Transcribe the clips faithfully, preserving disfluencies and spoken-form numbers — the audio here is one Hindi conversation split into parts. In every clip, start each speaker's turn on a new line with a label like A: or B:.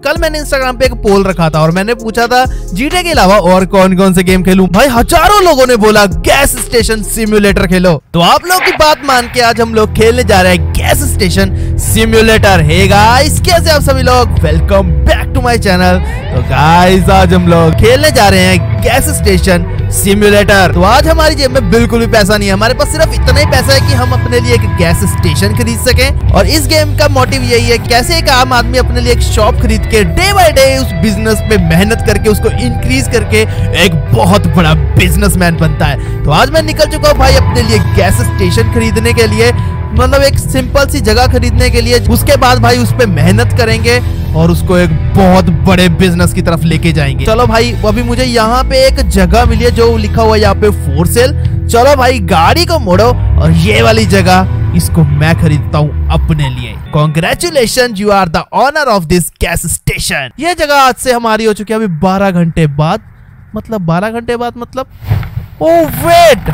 A: कल मैंने इंस्टाग्राम पे एक पोल रखा था और मैंने पूछा था जीटीए के अलावा और कौन कौन से गेम खेलूं। भाई हजारों लोगों ने बोला गैस स्टेशन सिम्युलेटर खेलो, तो आप लोगों की बात मान के आज हम लोग खेलने जा रहे हैं gas station simulator. Hey guys, कैसे आप सभी लोग, welcome back to my channel. तो गाइस आज हम लोग खेलने जा रहे हैं गैस स्टेशन सिम्युलेटर। तो आज हमारी जेब में बिल्कुल भी पैसा नहीं है, हमारे पास सिर्फ इतना ही पैसा है कि हम अपने लिए एक गैस स्टेशन खरीद सकें। और इस गेम का मोटिव यही है कैसे एक आम आदमी अपने लिए एक शॉप खरीद के डे बाय डे उस बिजनेस पे मेहनत करके उसको इंक्रीज करके एक बहुत बड़ा बिजनेसमैन बनता है। तो आज मैं निकल चुका हूँ भाई अपने लिए गैस स्टेशन खरीदने के लिए, मतलब एक सिंपल सी जगह खरीदने के लिए। उसके बाद भाई उस पे मेहनत करेंगे और उसको एक बहुत बड़े बिजनेस की तरफ लेके जाएंगे। चलो भाई, अभी मुझे यहाँ पे एक जगह मिली है जो लिखा हुआ है यहाँ पे फॉर सेल। चलो भाई गाड़ी को मोड़ो और ये वाली जगह इसको मैं खरीदता हूँ अपने लिए। Congratulation, you are the owner of this gas station. ये जगह आज से हमारी हो चुकी है अभी बारह घंटे बाद, मतलब बारह घंटे बाद मतलब ओह वेट,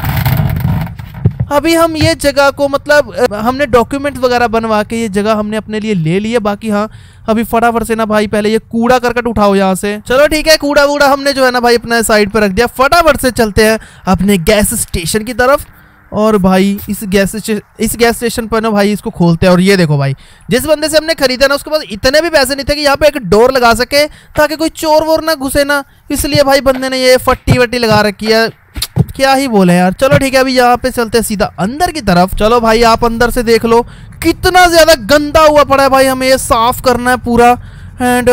A: अभी हम ये जगह को मतलब हमने डॉक्यूमेंट वगैरह बनवा के ये जगह हमने अपने लिए ले ली है। बाकी हाँ अभी फटाफट से ना भाई पहले ये कूड़ा करकट उठाओ यहाँ से। चलो ठीक है, कूड़ा वूड़ा हमने जो है ना भाई अपने साइड पे रख दिया। फटाफट से चलते हैं अपने गैस स्टेशन की तरफ। और भाई इस गैस इस गैस स्टेशन पर ना भाई इसको खोलते हैं। और ये देखो भाई, जिस बंदे से हमने खरीदा ना उसके पास इतने भी पैसे नहीं थे कि यहाँ पे एक डोर लगा सके ताकि कोई चोर वोर ना घुसे ना, इसलिए भाई बंदे ने ये फट्टी वट्टी लगा रखी है। क्या ही बोले यार। चलो ठीक है, अभी यहाँ पे चलते हैं सीधा अंदर की तरफ। चलो भाई आप अंदर से देख लो कितना ज्यादा गंदा हुआ पड़ा है भाई, हमें ये साफ करना है पूरा एंड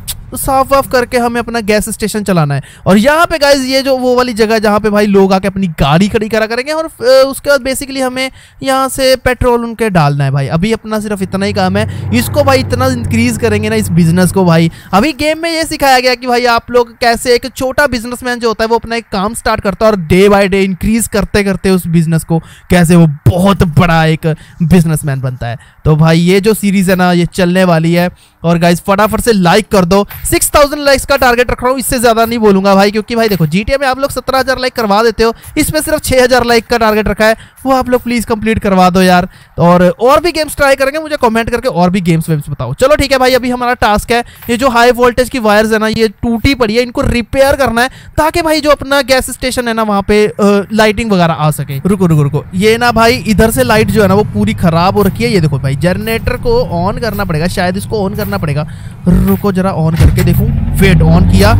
A: साफ वाफ करके हमें अपना गैस स्टेशन चलाना है। और यहाँ पे गाइज ये जो वो वाली जगह जहाँ पे भाई लोग आके अपनी गाड़ी खड़ी करा करेंगे और उसके बाद बेसिकली हमें यहाँ से पेट्रोल उनके डालना है भाई। अभी अपना सिर्फ इतना ही काम है, इसको भाई इतना इंक्रीज करेंगे ना इस बिजनेस को भाई। अभी गेम में ये सिखाया गया कि भाई आप लोग कैसे एक छोटा बिजनेसमैन जो होता है वो अपना एक काम स्टार्ट करता है और डे बाय डे इंक्रीज करते करते उस बिजनेस को कैसे वो बहुत बड़ा एक बिजनेसमैन बनता है। तो भाई ये जो सीरीज है ना ये चलने वाली है। और गाइज फटाफट से लाइक कर दो, सिक्स थाउजेंड लाइक्स का टारगेट रख रहा हूँ, इससे ज्यादा नहीं बोलूंगा भाई, क्योंकि भाई देखो जीटीए में आप लोग सत्रह हजार लाइक करवा देते हो, इसमें सिर्फ छह हजार लाइक का टारगेट रखा है, वो आप लोग प्लीज कंप्लीट करवा दो यार। और और भी गेम्स ट्राई करेंगे, मुझे कमेंट करके और भी गेम्स वेम्स बताओ। चलो ठीक है भाई, अभी हमारा टास्क है ये जो हाई वोल्टेज की वायर्स है ना ये टूटी पड़ी है, इनको रिपेयर करना है ताकि भाई जो अपना गैस स्टेशन है ना वहाँ पे लाइटिंग वगैरह आ सके। रुको रुको रुको, ये ना भाई इधर से लाइट जो है ना वो पूरी खराब हो रखी है। ये देखो भाई जनरेटर को ऑन करना पड़ेगा, शायद इसको ऑन करना पड़ेगा। रुको जरा ऑन करके देखूं। वेट, ऑन किया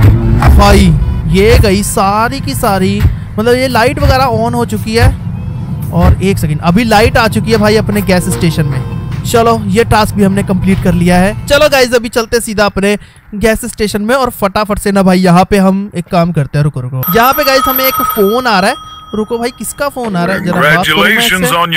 A: भाई, ये गई सारी की सारी, मतलब ये लाइट वगैरह ऑन हो चुकी है। और एक सेकंड, अभी लाइट आ चुकी है भाई अपने गैस स्टेशन में। चलो ये टास्क भी हमने कंप्लीट कर लिया है। चलो गाइज अभी चलते सीधा अपने गैस स्टेशन में और फटाफट से ना भाई यहाँ पे हम एक काम करते हैं। रुको रुको, यहाँ पे गाइज हमें एक फोन आ रहा है। रुको भाई, किसका फोन आ रहा है जरा बात करूं मैं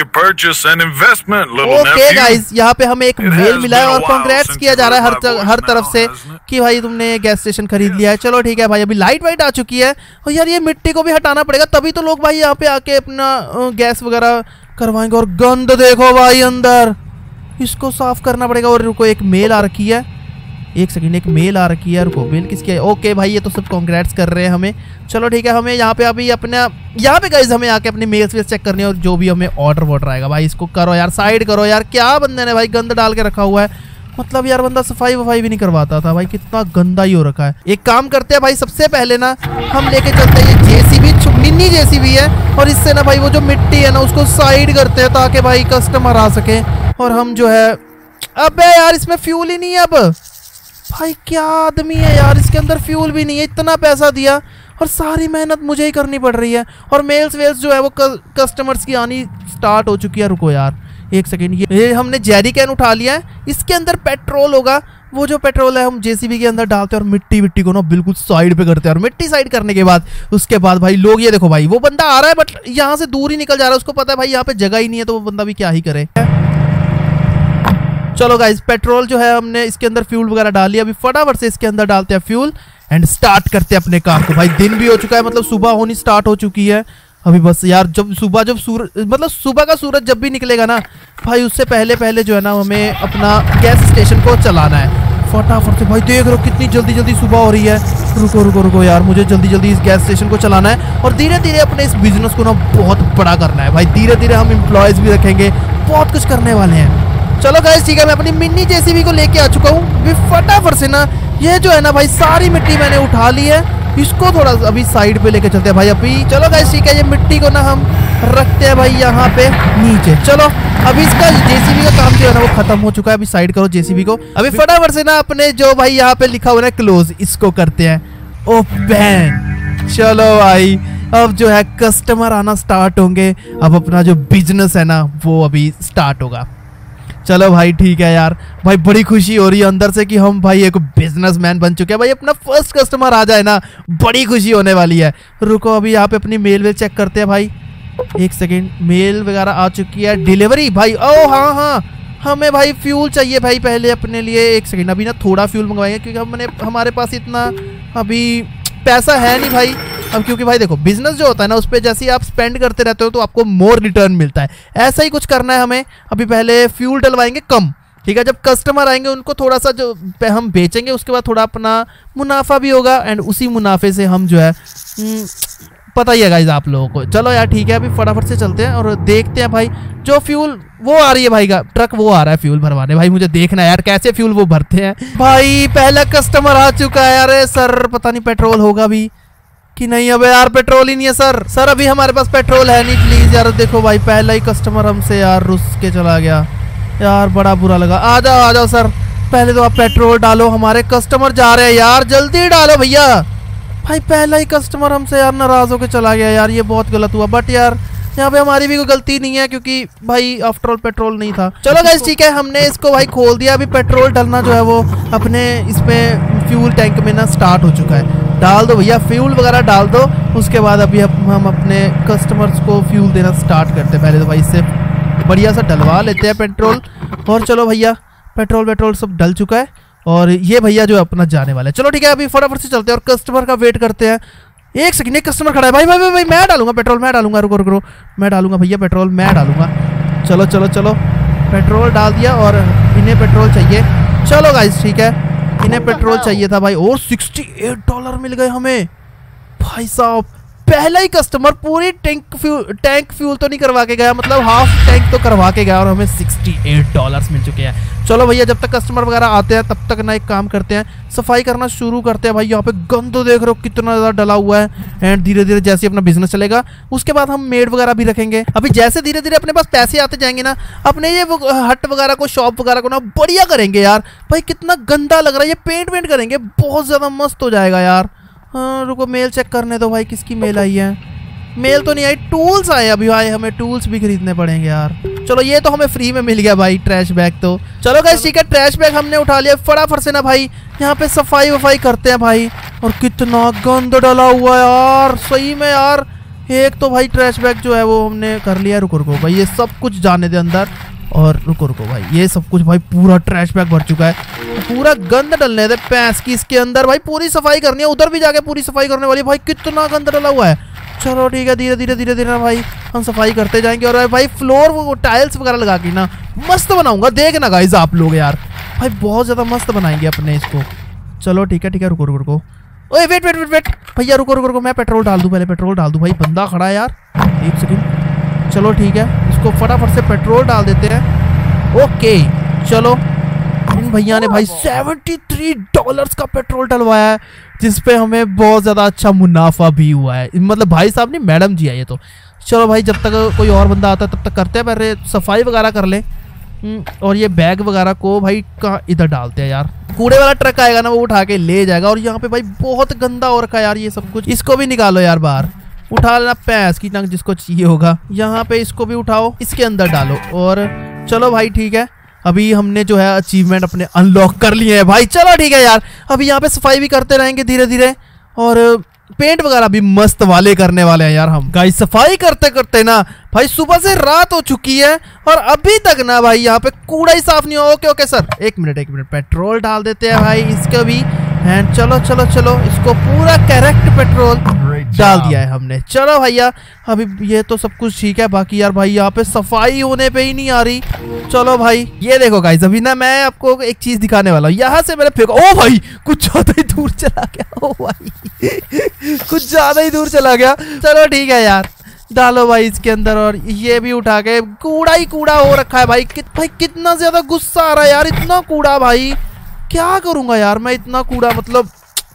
A: इससे। ओके गाइस, यहाँ पे हमें एक मेल मिला है और कांग्रेट्स किया जा रहा है हर हर तरफ से कि भाई तुमने गैस स्टेशन खरीद लिया है। चलो ठीक है भाई, अभी लाइट वाइट आ चुकी है। और यार ये मिट्टी को भी हटाना पड़ेगा, तभी तो लोग भाई यहाँ पे आके अपना गैस वगैरह करवाएंगे। और गंद देखो भाई अंदर, इसको साफ करना पड़ेगा। और रुको, एक मेल आ रखी है, एक सेकंड, एक मेल आ रखी है। रुको, मेल किसकी है? ओके भाई ये तो सब कांग्रेट्स कर रहे हैं हमें। चलो ठीक है, हमें यहाँ पे अभी अपना यहाँ पे गाइस हमें आके अपने मेल्स वेल्स चेक करनी है और जो भी हमें ऑर्डर वॉर्डर आएगा भाई इसको करो यार, साइड करो यार। क्या बंदे ने भाई गंद डाल के रखा हुआ है, मतलब यार बंदा सफाई वफाई भी नहीं करवाता था भाई, कितना गंदा ही हो रखा है। एक काम करते हैं भाई, सबसे पहले ना हम लेके चलते हैं ये जेसीबी, मिनी जेसीबी है, और इससे ना भाई वो जो मिट्टी है ना उसको साइड करते हैं ताकि भाई कस्टमर आ सके। और हम जो है, अबे यार इसमें फ्यूल ही नहीं है। अब भाई क्या आदमी है यार, इसके अंदर फ्यूल भी नहीं है, इतना पैसा दिया और सारी मेहनत मुझे ही करनी पड़ रही है। और मेल्स वेल्स जो है वो कस्टमर्स की आनी स्टार्ट हो चुकी है। रुको यार एक सेकंड, ये, ये हमने जेरी कैन उठा लिया है, इसके अंदर पेट्रोल होगा। वो जो पेट्रोल है हम जेसीबी के अंदर डालते हैं और मिट्टी विट्टी को ना बिल्कुल साइड पे करते हैं। और मिट्टी साइड करने के बाद उसके बाद भाई लोग, ये देखो भाई वो बंदा आ रहा है बट यहाँ से दूर ही निकल जा रहा है, उसको पता है भाई यहाँ पे जगह ही नहीं है, तो वो बंदा भी क्या ही करे। चलो गाइज पेट्रोल जो है हमने इसके अंदर फ्यूल वगैरह डाल लिया, अभी फटाफट से इसके अंदर डालते हैं फ्यूल एंड स्टार्ट करते हैं अपने काम को। भाई दिन भी हो चुका है, मतलब सुबह होनी स्टार्ट हो चुकी है अभी। बस यार जब सुबह जब सूरज मतलब सुबह का सूरज जब भी निकलेगा ना भाई उससे पहले पहले जो है ना हमें अपना गैस स्टेशन को चलाना है फटाफट से। भाई देख रहे हो कितनी जल्दी जल्दी सुबह हो रही है। रुको रुको रुको यार, मुझे जल्दी जल्दी इस गैस स्टेशन को चलाना है और धीरे धीरे अपने इस बिजनेस को ना बहुत बड़ा करना है भाई। धीरे धीरे हम एम्प्लॉयज भी रखेंगे, बहुत कुछ करने वाले हैं। चलो गाइस ठीक है, मैं अपनी मिनी जेसीबी को लेके आ चुका हूँ। अभी फटाफट से ना ये जो है ना भाई सारी मिट्टी मैंने उठा ली है, इसको थोड़ा अभी साइड पे लेके चलते हैं भाई अभी। चलो गाइस ठीक है, ये मिट्टी को ना हम रखते हैं भाई यहाँ पे नीचे। चलो अभी इसका जेसीबी का काम जो है ना वो खत्म हो चुका है। अभी साइड करो जेसीबी को। अभी फटाफट से ना अपने जो भाई यहाँ पे लिखा हुआ है क्लोज, इसको करते हैं ओपन। चलो भाई अब जो है कस्टमर आना स्टार्ट होंगे। अब अपना जो बिजनेस है ना वो अभी स्टार्ट होगा। चलो भाई ठीक है यार, भाई बड़ी खुशी हो रही है अंदर से कि हम भाई एक बिजनेसमैन बन चुके हैं। भाई अपना फर्स्ट कस्टमर आ जाए ना, बड़ी खुशी होने वाली है। रुको अभी यहाँ पे अपनी मेल वेल चेक करते हैं भाई। एक सेकेंड, मेल वगैरह आ चुकी है। डिलीवरी भाई, ओ हाँ हाँ हमें भाई फ्यूल चाहिए भाई पहले अपने लिए। एक सेकेंड, अभी ना थोड़ा फ्यूल मंगवाएंगे क्योंकि हमने हमारे पास इतना अभी पैसा है नहीं भाई। अब क्योंकि भाई देखो बिजनेस जो होता है ना उस पर जैसे ही आप स्पेंड करते रहते हो तो आपको मोर रिटर्न मिलता है। ऐसा ही कुछ करना है हमें। अभी पहले फ्यूल डलवाएंगे कम, ठीक है। जब कस्टमर आएंगे उनको थोड़ा सा जो हम बेचेंगे उसके बाद थोड़ा अपना मुनाफा भी होगा, एंड उसी मुनाफे से हम जो है पता ही है गाइस आप लोगों को। चलो यार ठीक है, अभी फटाफट से चलते हैं और देखते हैं भाई जो फ्यूल वो आ रही है भाई का ट्रक, वो आ रहा है फ्यूल भरवाने। भाई मुझे देखना है यार कैसे फ्यूल वो भरते हैं। भाई पहला कस्टमर आ चुका है। अरे सर पता नहीं पेट्रोल होगा भी कि नहीं। अबे यार पेट्रोल ही नहीं है सर। सर अभी हमारे पास पेट्रोल है नहीं, प्लीज यार। देखो भाई पहला ही कस्टमर हमसे यार रुस के चला गया यार, बड़ा बुरा लगा। आ जाओ आ जाओ सर, पहले तो आप पेट्रोल डालो, हमारे कस्टमर जा रहे हैं यार, जल्दी डालो भैया। भाई पहला ही कस्टमर हमसे यार नाराज होकर चला गया यार, ये बहुत गलत हुआ। बट यार यहाँ पे हमारी भी कोई गलती नहीं है क्योंकि भाई आफ्टर ऑल पेट्रोल नहीं था। चलो गाइस ठीक है, हमने इसको भाई खोल दिया। अभी पेट्रोल डालना जो है वो अपने इसमें फ्यूल टैंक में ना स्टार्ट हो चुका है। डाल दो भैया फ्यूल वगैरह डाल दो, उसके बाद अभी हम अपने कस्टमर्स को फ्यूल देना स्टार्ट करते हैं। पहले तो भाई इससे बढ़िया सा डलवा लेते हैं पेट्रोल। और चलो भैया पेट्रोल पेट्रोल सब डल चुका है और ये भैया जो अपना जाने वाला है। चलो ठीक है, अभी फटाफट से चलते हैं और कस्टमर का वेट करते हैं। एक सेकंड, एक कस्टमर खड़ा है। भाई भाई भाई, भाई मैं डालूंगा पेट्रोल, मैं डालूंगा। रुको रुको मैं डालूंगा भैया पेट्रोल, मैं डालूंगा। चलो चलो चलो पेट्रोल डाल दिया और इन्हें पेट्रोल चाहिए। चलो गाइस ठीक है, इन्हें पेट्रोल चाहिए था भाई। और सिक्सटी एट डॉलर मिल गए हमें भाई साहब। पहला ही कस्टमर पूरी टैंक फ्यूल टैंक फ्यूल तो नहीं करवा के गया, मतलब हाफ टैंक तो करवा के गया और हमें अड़सठ डॉलर्स मिल चुके हैं। चलो भैया जब तक कस्टमर वगैरह आते हैं तब तक ना एक काम करते हैं, सफाई करना शुरू करते हैं। भाई यहाँ पे गंद देख रहे हो कितना ज़्यादा डला हुआ है। एंड धीरे धीरे जैसे अपना बिजनेस चलेगा उसके बाद हम मेड वगैरह भी रखेंगे। अभी जैसे धीरे धीरे अपने पास पैसे आते जाएंगे ना, अपने ये हट वगैरह को शॉप वगैरह को ना बढ़िया करेंगे यार। भाई कितना गंदा लग रहा है, ये पेंट वेंट करेंगे, बहुत ज़्यादा मस्त हो जाएगा यार। हाँ रुको मेल चेक करने दो भाई, किसकी मेल आई है। मेल तो नहीं आई, टूल्स आए अभी भाई, हमें टूल्स भी खरीदने पड़ेंगे यार। चलो ये तो हमें फ्री में मिल गया भाई, ट्रैश बैग। तो चलो गाइस ठीक है, ट्रैश बैग हमने उठा लिया। फटाफट से ना भाई यहाँ पे सफाई वफाई करते हैं भाई। और कितना गंद डाला हुआ है यार, सही में यार। एक तो भाई ट्रैश बैग जो है वो हमने कर लिया। रुको रुको भाई, ये सब कुछ जाने दे अंदर। और रुको रुको भाई, ये सब कुछ भाई पूरा ट्रैश बैग भर चुका है, पूरा गंद डलने दे पैंस की इसके अंदर। भाई पूरी सफाई करनी है, उधर भी जाके पूरी सफाई करने वाली है। भाई कितना गंद डला हुआ है। चलो ठीक है, धीरे धीरे धीरे धीरे भाई हम सफाई करते जाएंगे। और भाई फ्लोर वो टाइल्स वगैरह लगा के ना मस्त बनाऊंगा, देखना गाइस आप लोग यार। भाई बहुत ज़्यादा मस्त बनाएंगे अपने इसको। चलो ठीक है ठीक है, रुको रुको रुको ओए वेट वेट वेट वेट भैया, रुको रुको रुको मैं पेट्रोल डाल दूँ, पहले पेट्रोल डाल दूँ। भाई बंदा खड़ा है यार, एक सेकेंड। चलो ठीक है, इसको फटाफट से पेट्रोल डाल देते हैं। ओके चलो, इन भैया ने भाई तिहत्तर डॉलर्स का पेट्रोल डलवाया है, जिसपे हमें बहुत ज़्यादा अच्छा मुनाफा भी हुआ है। मतलब भाई साहब नहीं, मैडम जी है ये तो। चलो भाई जब तक कोई और बंदा आता है तब तक करते हैं, पहले सफाई वगैरह कर लें। और ये बैग वगैरह को भाई कहाँ इधर डालते हैं यार। कूड़े वाला ट्रक आएगा ना वो उठा के ले जाएगा। और यहाँ पे भाई बहुत गंदा हो रखा है यार ये सब कुछ, इसको भी निकालो यार बाहर। उठा लेना पैंस की टंग जिसको चाहिए होगा। यहाँ पे इसको भी उठाओ, इसके अंदर डालो। और चलो भाई ठीक है, अभी हमने जो है अचीवमेंट अपने अनलॉक कर लिए हैं भाई। चलो ठीक है यार, अभी यहाँ पे सफाई भी करते रहेंगे धीरे धीरे। और पेंट वगैरह भी मस्त वाले करने वाले हैं यार हम। गाइस सफाई करते करते ना भाई सुबह से रात हो चुकी है और अभी तक ना भाई यहाँ पे कूड़ा ही साफ नहीं हो। ओके ओके सर, एक मिनट एक मिनट पेट्रोल डाल देते हैं भाई इसको भी। एंड चलो चलो चलो, इसको पूरा करेक्ट पेट्रोल डाल दिया है हमने। चलो भैया अभी ये तो सब कुछ ठीक है, बाकी यार भाई यहाँ पे सफाई होने पे ही नहीं आ रही। चलो भाई ये देखो गाइस, अभी ना मैं आपको एक चीज दिखाने वाला हूँ। यहाँ से मैंने फेंका, ओ भाई कुछ ज्यादा ही दूर चला गया। ओ भाई कुछ ज्यादा ही दूर चला गया। चलो ठीक है यार, डालो भाई इसके अंदर। और ये भी उठा के, कूड़ा ही कूड़ा हो रखा है भाई। कि, भाई कितना ज्यादा गुस्सा आ रहा है यार, इतना कूड़ा भाई क्या करूंगा यार मैं, इतना कूड़ा। मतलब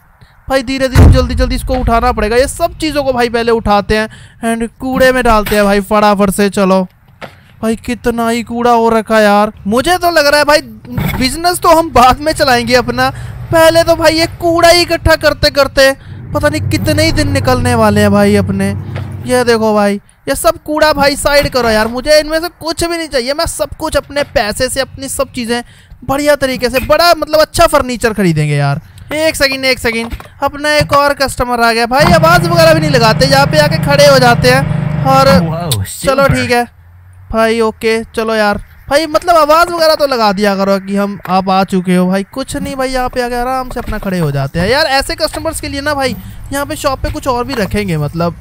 A: भाई धीरे धीरे जल्दी जल्दी इसको उठाना पड़ेगा। ये सब चीज़ों को भाई पहले उठाते हैं एंड कूड़े में डालते हैं भाई फटाफट से। चलो भाई कितना ही कूड़ा हो रखा है यार। मुझे तो लग रहा है भाई बिजनेस तो हम बाद में चलाएंगे अपना, पहले तो भाई ये कूड़ा ही इकट्ठा करते करते पता नहीं कितने ही दिन निकलने वाले हैं भाई अपने। ये देखो भाई ये सब कूड़ा भाई साइड करो यार, मुझे इनमें से कुछ भी नहीं चाहिए। मैं सब कुछ अपने पैसे से अपनी सब चीज़ें बढ़िया तरीके से, बड़ा मतलब अच्छा फर्नीचर खरीदेंगे यार। एक सेकंड एक सेकंड, अपना एक और कस्टमर आ गया भाई। आवाज़ वगैरह भी नहीं लगाते, यहाँ पे आके खड़े हो जाते हैं और चलो ठीक है भाई ओके। चलो यार भाई मतलब आवाज़ वगैरह तो लगा दिया करो कि हम आप आ चुके हो भाई। कुछ नहीं भाई, यहाँ पे आके आराम से अपना खड़े हो जाते हैं यार। ऐसे कस्टमर्स के लिए ना भाई यहाँ पे शॉप पे कुछ और भी रखेंगे, मतलब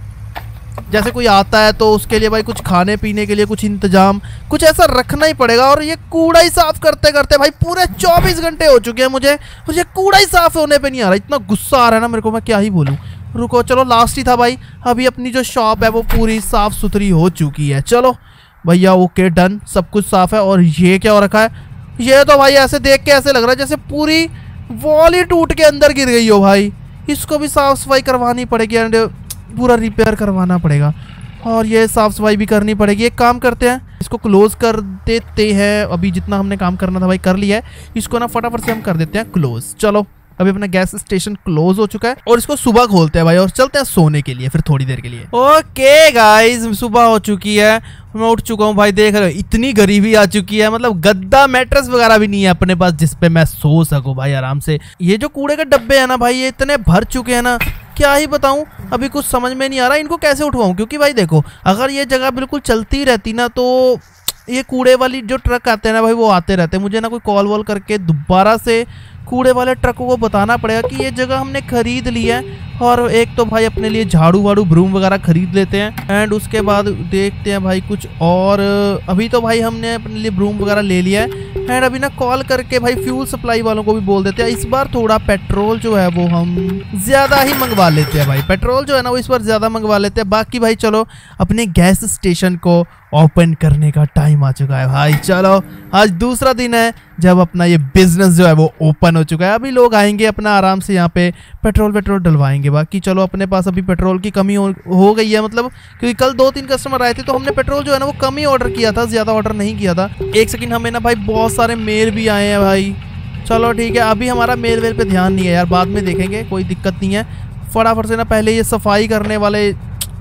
A: जैसे कोई आता है तो उसके लिए भाई कुछ खाने पीने के लिए कुछ इंतजाम कुछ ऐसा रखना ही पड़ेगा। और ये कूड़ा ही साफ करते करते भाई पूरे चौबीस घंटे हो चुके हैं मुझे, और ये कूड़ा ही साफ होने पे नहीं आ रहा। इतना गुस्सा आ रहा है ना मेरे को, मैं क्या ही बोलूँ। रुको चलो लास्ट ही था भाई, अभी अपनी जो शॉप है वो पूरी साफ सुथरी हो चुकी है। चलो भैया ओके डन, सब कुछ साफ है। और ये क्या हो रखा है, ये तो भाई ऐसे देख के ऐसे लग रहा है जैसे पूरी वॉल ही टूट के अंदर गिर गई हो भाई। इसको भी साफ सफाई करवानी पड़ेगी एंड पूरा रिपेयर करवाना पड़ेगा, और ये साफ सफाई भी करनी पड़ेगी। एक काम करते हैं इसको क्लोज कर देते हैं। अभी जितना हमने काम करना था भाई कर लिया है, इसको ना फटाफट से हम कर देते हैं क्लोज। चलो अभी अपना गैस स्टेशन क्लोज हो चुका है और इसको सुबह खोलते हैं भाई और चलते हैं सोने के लिए फिर थोड़ी देर के लिए। ओके गाइस सुबह हो चुकी है, मैं उठ चुका हूँ भाई। देख रहे हो इतनी गरीबी आ चुकी है, मतलब गद्दा मैट्रेस वगैरह भी नहीं है अपने पास जिसपे मैं सो सकूं भाई आराम से। ये जो कूड़े के डब्बे है ना भाई ये इतने भर चुके हैं ना, क्या ही बताऊं। अभी कुछ समझ में नहीं आ रहा इनको कैसे उठवाऊं, क्योंकि भाई देखो अगर ये जगह बिल्कुल चलती रहती ना तो ये कूड़े वाली जो ट्रक आते हैं ना भाई वो आते रहते हैं। मुझे ना कोई कॉल वॉल करके दोबारा से कूड़े वाले ट्रकों को बताना पड़ेगा कि ये जगह हमने खरीद ली है। और एक तो भाई अपने लिए झाड़ू वाड़ू ब्रूम वगैरह खरीद लेते हैं एंड उसके बाद देखते हैं भाई कुछ और। अभी तो भाई हमने अपने लिए ब्रूम वगैरह ले लिया है एंड अभी ना कॉल करके भाई फ्यूल सप्लाई वालों को भी बोल देते हैं। इस बार थोड़ा पेट्रोल जो है वो हम ज्यादा ही मंगवा लेते हैं भाई, पेट्रोल जो है ना वो इस बार ज्यादा मंगवा लेते हैं। बाकी भाई चलो अपने गैस स्टेशन को ओपन करने का टाइम आ चुका है भाई। चलो आज दूसरा दिन है जब अपना ये बिजनेस जो है वो ओपन हो चुका है। अभी लोग आएंगे अपना आराम से यहाँ पे पेट्रोल पेट्रोल डलवाएंगे। बाकी चलो अपने पास अभी पेट्रोल की कमी हो, हो गई है, मतलब क्योंकि कल दो तीन कस्टमर आए थे तो हमने पेट्रोल जो है ना वो कम ही ऑर्डर किया था, ज्यादा ऑर्डर नहीं किया था। एक सेकंड, हमें ना भाई बहुत सारे मेल भी आए हैं भाई। चलो ठीक है अभी हमारा मेल वेल पे ध्यान नहीं है यार, बाद में देखेंगे, कोई दिक्कत नहीं है। फटाफट से ना पहले ये सफाई करने वाले,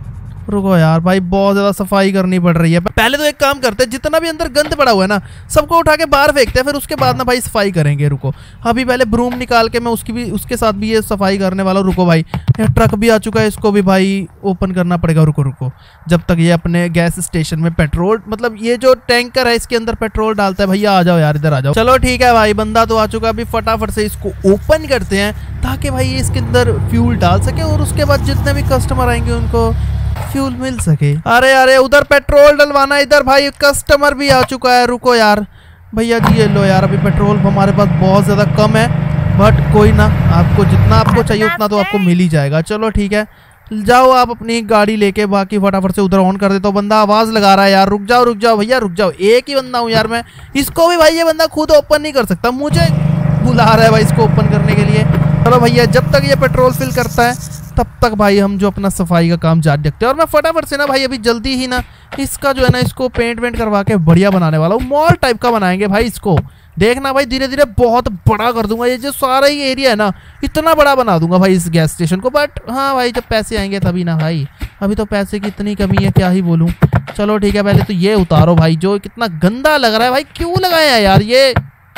A: रुको यार भाई बहुत ज्यादा सफाई करनी पड़ रही है। पहले तो एक काम करते हैं, जितना भी अंदर गंद पड़ा हुआ है ना सबको उठा के बाहर फेंकते हैं, फिर उसके बाद ना भाई सफाई करेंगे। रुको अभी पहले ब्रूम निकाल के मैं उसकी भी उसके साथ भी ये सफाई करने वाला हूँ। रुको भाई ट्रक भी आ चुका है, इसको भी भाई ओपन करना पड़ेगा। रुको रुको जब तक ये अपने गैस स्टेशन में पेट्रोल, मतलब ये जो टैंकर है इसके अंदर पेट्रोल डालता है। भैया आ जाओ यार इधर आ जाओ। चलो ठीक है भाई बंदा तो आ चुका, अभी फटाफट से इसको ओपन करते हैं ताकि भाई इसके अंदर फ्यूल डाल सके और उसके बाद जितने भी कस्टमर आएंगे उनको फ्यूल मिल सके। अरे अरे उधर पेट्रोल डलवाना, इधर भाई कस्टमर भी आ चुका है। रुको यार भैया जी ये लो यार, अभी पेट्रोल हमारे पास बहुत ज़्यादा कम है बट कोई ना, आपको जितना आपको चाहिए उतना तो आपको मिल ही जाएगा। चलो ठीक है जाओ आप अपनी गाड़ी लेके, बाकी फटाफट से उधर ऑन कर देता हूँ। बंदा आवाज़ लगा रहा है यार, रुक जाओ रुक जाओ भैया रुक जाओ, एक ही बंदा हूँ यार मैं। इसको भी भाई ये बंदा खुद ओपन नहीं कर सकता, मुझे बुला रहा है भाई इसको ओपन करने के लिए। चलो भैया जब तक ये पेट्रोल फिल करता है तब तक भाई हम जो अपना सफाई का काम जारी रखते हैं। और मैं फटाफट से ना भाई अभी जल्दी ही ना इसका जो है ना इसको पेंट वेंट करवा के बढ़िया बनाने वाला हूँ। मॉल टाइप का बनाएंगे भाई इसको, देखना भाई धीरे धीरे बहुत बड़ा कर दूंगा। ये जो सारा ही एरिया है ना इतना बड़ा बना दूंगा भाई इस गैस स्टेशन को। बट हाँ भाई जब पैसे आएंगे तभी ना भाई, अभी तो पैसे की इतनी कमी है क्या ही बोलूँ। चलो ठीक है पहले तो ये उतारो भाई, जो कितना गंदा लग रहा है भाई, क्यों लगाया यार ये।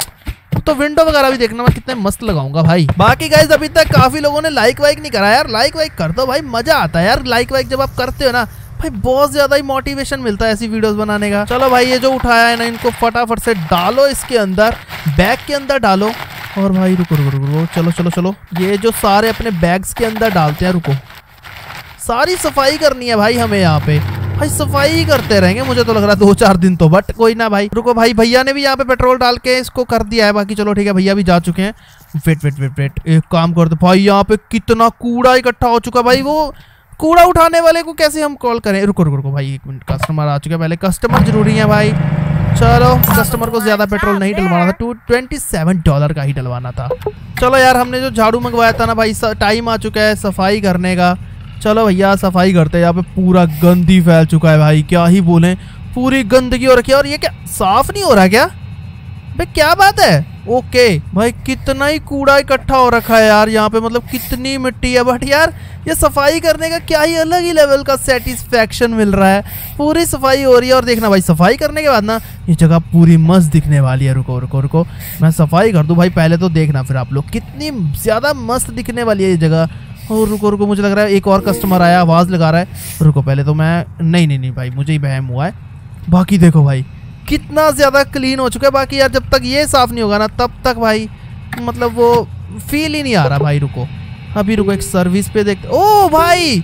A: तो विंडो वगैरह भी देखना मैं कितने मस्त लगाऊंगा भाई। बाकी गाइस अभी तक काफी लोगों ने लाइक वाइक नहीं करा यार, लाइक वाइक कर दो भाई, मजा आता है यार। लाइक वाइक जब आप करते हो ना भाई बहुत ज्यादा ही मोटिवेशन मिलता है ऐसी वीडियोस बनाने का। चलो भाई ये जो उठाया है ना इनको फटाफट से डालो इसके अंदर, बैग के अंदर डालो। और भाई रुको रुको रुको चलो चलो चलो ये जो सारे अपने बैग्स के अंदर डालते हैं। रुको सारी सफाई करनी है भाई हमें यहाँ पे, भाई सफाई ही करते रहेंगे मुझे तो लग रहा है दो चार दिन तो, बट कोई ना भाई। रुको भाई भैया ने भी यहाँ पे पेट्रोल डाल के इसको कर दिया है। बाकी चलो ठीक है भैया भी जा चुके हैं। वेट वेट वेट वेट एक काम करते भाई, यहाँ पे कितना कूड़ा इकट्ठा हो चुका भाई, वो कूड़ा उठाने वाले को कैसे हम कॉल करें? रुको रुको रुको भाई, एक मिनट, कस्टमर आ चुके हैं, पहले कस्टमर जरूरी है भाई। चलो, कस्टमर को ज्यादा पेट्रोल नहीं डलवाना था, टू ट्वेंटी सेवन डॉलर का ही डलवाना था। चलो यार, हमने जो झाड़ू मंगवाया था ना भाई, टाइम आ चुका है सफाई करने का। चलो भैया सफाई करते हैं। यहाँ पे पूरा गंदी फैल चुका है भाई, क्या ही बोले, पूरी गंदगी हो रखी है। और ये क्या साफ नहीं हो रहा क्या भाई? क्या बात है? ओके भाई, कितना ही कूड़ा इकट्ठा हो रखा है यार यहाँ पे, मतलब कितनी मिट्टी है। बट यार ये सफाई करने का क्या ही अलग ही लेवल का सेटिस्फैक्शन मिल रहा है। पूरी सफाई हो रही है और देखना भाई, सफाई करने के बाद ना ये जगह पूरी मस्त दिखने वाली है। रुको रुको रुको, मैं सफाई कर दूं भाई पहले, तो देखना फिर आप लोग, कितनी ज्यादा मस्त दिखने वाली है ये जगह। और रुको रुको, मुझे लग रहा है एक और कस्टमर आया, आवाज लगा रहा है। रुको पहले तो मैं, नहीं नहीं नहीं भाई, मुझे ही बहम हुआ है। बाकी देखो भाई कितना ज्यादा क्लीन हो चुका है। बाकी यार जब तक ये साफ नहीं होगा ना, तब तक भाई मतलब वो फील ही नहीं आ रहा भाई। रुको अभी, रुको एक सर्विस पे देखते। ओ भाई,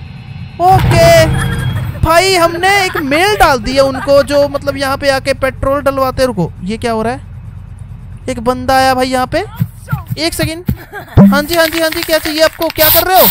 A: ओके भाई, हमने एक मेल डाल दिया उनको, जो मतलब यहाँ पे आके पेट्रोल डलवाते। रुको, ये क्या हो रहा है? एक बंदा आया भाई यहाँ पे, एक सेकंड। हाँ जी हाँ जी हाँ जी, क्या चाहिए आपको? क्या कर रहे हो?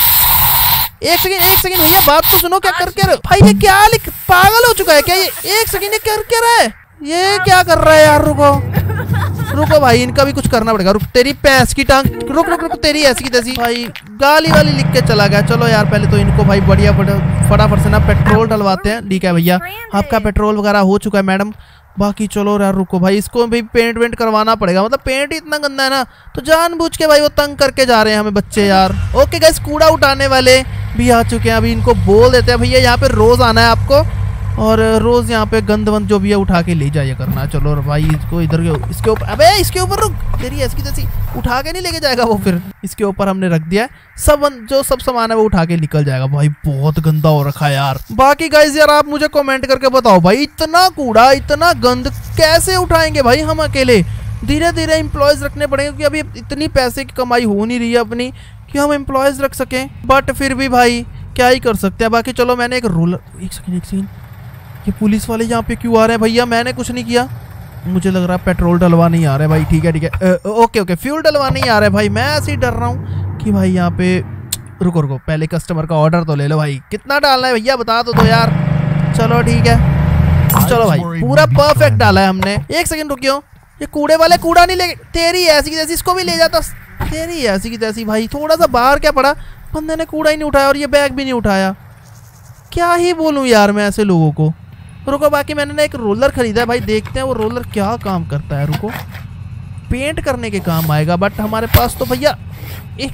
A: एक सेकंड एक सेकंड भैया, बात तो सुनो, क्या करके रहे हो भाई? ये क्या लिख, पागल हो चुका है क्या ये? एक सेकंड, ये कर क्या रहा है? ये क्या कर रहा है यार? रुको रुको भाई, इनका भी कुछ करना पड़ेगा। रुक, तेरी भैंस की टांग, रुक रुक रुक, तेरी ऐसी की तैसी भाई, गाली वाली लिख के चला गया। चलो यार, पहले तो इनको भाई बढ़िया फटाफट से ना पेट्रोल डलवाते हैं। ठीक है भैया, आपका पेट्रोल वगैरह हो चुका है मैडम। बाकी चलो यार, रुको भाई, इसको भी पेंट वेंट करवाना पड़ेगा। मतलब पेंट ही इतना गंदा है ना, तो जानबूझ के भाई वो तंग करके जा रहे हैं हमें बच्चे यार। ओके गाइस, कूड़ा उठाने वाले भी आ चुके हैं। अभी इनको बोल देते हैं, भैया यहाँ पे रोज आना है आपको, और रोज यहाँ पे गंद वंद जो भी है उठा के ले जाइए करना। चलो भाई, इसको इधर इसके ऊपर, अबे इसके ऊपर रुक, तेरी ऐसी तैसी उठा के नहीं लेके जाएगा वो। फिर इसके ऊपर हमने रख दिया है, सब जो सब सामान है वो उठा के निकल जाएगा। भाई बहुत गंदा हो रखा है यार। बाकी गाइस यार, आप मुझे कमेंट करके बताओ भाई, इतना कूड़ा इतना गंद कैसे उठाएंगे भाई हम अकेले? धीरे धीरे एम्प्लॉयज रखने पड़ेंगे, क्योंकि अभी इतनी पैसे की कमाई हो नहीं रही है अपनी कि हम एम्प्लॉयज रख सकें। बट फिर भी भाई क्या ही कर सकते हैं। बाकी चलो, मैंने एक रोलर, एक सेकेंड एक सेकेंड, ये पुलिस वाले यहाँ पे क्यों आ रहे हैं भैया? मैंने कुछ नहीं किया, मुझे लग रहा है पेट्रोल डलवा नहीं आ रहा है भाई। ठीक है ठीक है, ओके ओके, फ्यूल डलवा नहीं आ रहा है भाई। मैं ऐसे ही डर रहा हूँ कि भाई यहाँ पे, रुको रुको, पहले कस्टमर का ऑर्डर तो ले लो भाई। कितना डालना है भैया, बता दो तो यार। चलो ठीक है, चलो भाई, पूरा परफेक्ट डाला है हमने। एक सेकंड रुकियो, ये कूड़े वाले कूड़ा नहीं ले, तेरी ऐसी की तैसी, इसको भी ले जाता, तेरी ऐसी की तैसी भाई। थोड़ा सा बाहर क्या पड़ा, बंदे ने कूड़ा ही नहीं उठाया और ये बैग भी नहीं उठाया। क्या ही बोलूं यार मैं ऐसे लोगों को। रुको, बाकी मैंने ना एक रोलर खरीदा है भाई, देखते हैं वो रोलर क्या काम करता है। रुको, पेंट करने के काम आएगा, बट हमारे पास तो भैया, एक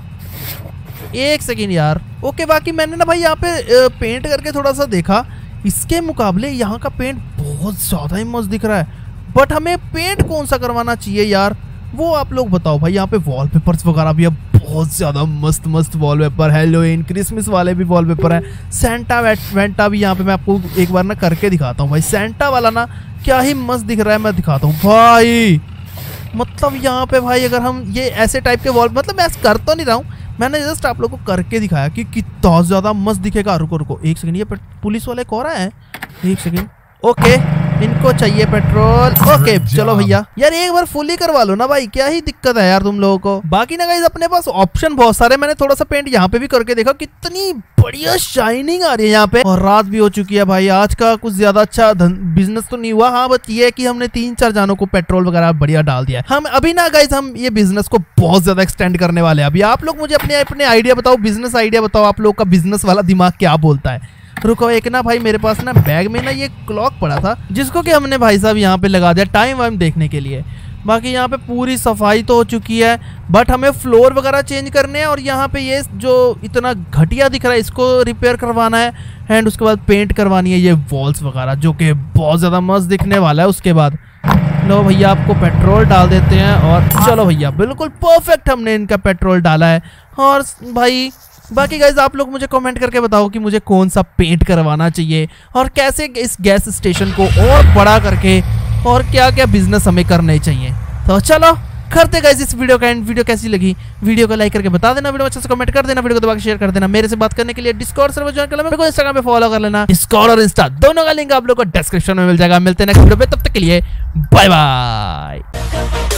A: सेकंड एक सेकंड यार। ओके, बाकी मैंने ना भाई यहाँ पे पेंट करके थोड़ा सा देखा, इसके मुकाबले यहाँ का पेंट बहुत ज़्यादा ही मस्त दिख रहा है। बट हमें पेंट कौन सा करवाना चाहिए यार, वो आप लोग बताओ भाई। यहाँ पे वॉलपेपर्स वगैरह भी है, बहुत ज्यादा मस्त मस्त वॉलपेपर, हैलोवीन क्रिसमस वाले भी वॉलपेपर है, सेंटा वेंटा भी यहाँ पे मैं आपको एक बार ना करके दिखाता हूँ भाई। सेंटा वाला ना क्या ही मस्त दिख रहा है, मैं दिखाता हूँ भाई। मतलब यहाँ पे भाई अगर हम ये ऐसे टाइप के वॉल, मतलब मैं कर तो नहीं रहा हूँ, मैंने जस्ट आप लोग को करके दिखाया कि कितना ज्यादा मस्त दिखेगा। रुको रुको एक सेकंड, ये पुलिस वाले कौन है? एक सेकंड, ओके, इनको चाहिए पेट्रोल। ओके चलो भैया, यार एक बार फुली करवा लो ना भाई, क्या ही दिक्कत है यार तुम लोगों को। बाकी ना गाइस, अपने पास ऑप्शन बहुत सारे, मैंने थोड़ा सा पेंट यहाँ पे भी करके देखा, कितनी बढ़िया शाइनिंग आ रही है यहाँ पे। और रात भी हो चुकी है भाई, आज का कुछ ज्यादा अच्छा बिजनेस तो नहीं हुआ। हाँ, बस ये है कि हमने तीन चार जानों को पेट्रोल वगैरह बढ़िया डाल दिया है। हम अभी ना गाइस, हम ये बिजनेस को बहुत ज्यादा एक्सटेंड करने वाले हैं। अभी आप लोग मुझे अपने अपने आइडिया बताओ, बिजनेस आइडिया बताओ, आप लोग का बिजनेस वाला दिमाग क्या बोलता है। रुको, एक ना भाई मेरे पास ना बैग में ना ये क्लॉक पड़ा था, जिसको कि हमने भाई साहब यहाँ पे लगा दिया टाइम वाइम देखने के लिए। बाकी यहाँ पे पूरी सफाई तो हो चुकी है, बट हमें फ्लोर वगैरह चेंज करने हैं। और यहाँ पे ये जो इतना घटिया दिख रहा है, इसको रिपेयर करवाना है। एंड उसके बाद पेंट करवानी है ये वॉल्स वगैरह, जो कि बहुत ज़्यादा मस्त दिखने वाला है। उसके बाद लो भैया, आपको पेट्रोल डाल देते हैं। और चलो भैया, बिल्कुल परफेक्ट हमने इनका पेट्रोल डाला है। और भाई बाकी गाइज, आप लोग मुझे कमेंट करके बताओ कि मुझे कौन सा पेंट करवाना चाहिए, और कैसे इस गैस स्टेशन को और बड़ा करके और क्या क्या बिजनेस हमें करने चाहिए। तो चलो करते गाइज इस वीडियो का एंड। वीडियो कैसी लगी, वीडियो को लाइक करके बता देना, वीडियो अच्छे से कमेंट कर देना, वीडियो को दबा के शेयर कर देना। मेरे से बात करने के लिए डिस्कॉर्ड सर्वर ज्वाइन कर लेना, मेरे को इंस्टाग्राम पे फॉलो कर लेना। डिस्कॉर्ड और इंस्टा दोनों का लिंक आप लोग को डिस्क्रिप्शन में मिल जाएगा। मिलते हैं नेक्स्ट वीडियो पे, तब तक के लिए बाय बाय।